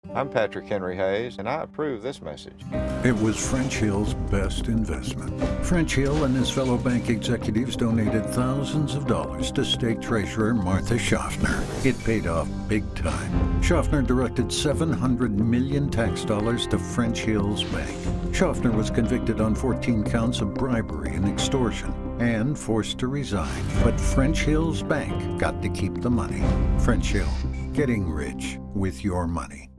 I'm Patrick Henry Hayes, and I approve this message. It was French Hill's best investment. French Hill and his fellow bank executives donated thousands of dollars to state treasurer Martha Schaffner. It paid off big time. Schaffner directed 700 million tax dollars to French Hill's bank. Schaffner was convicted on 14 counts of bribery and extortion and forced to resign. But French Hill's bank got to keep the money. French Hill, getting rich with your money.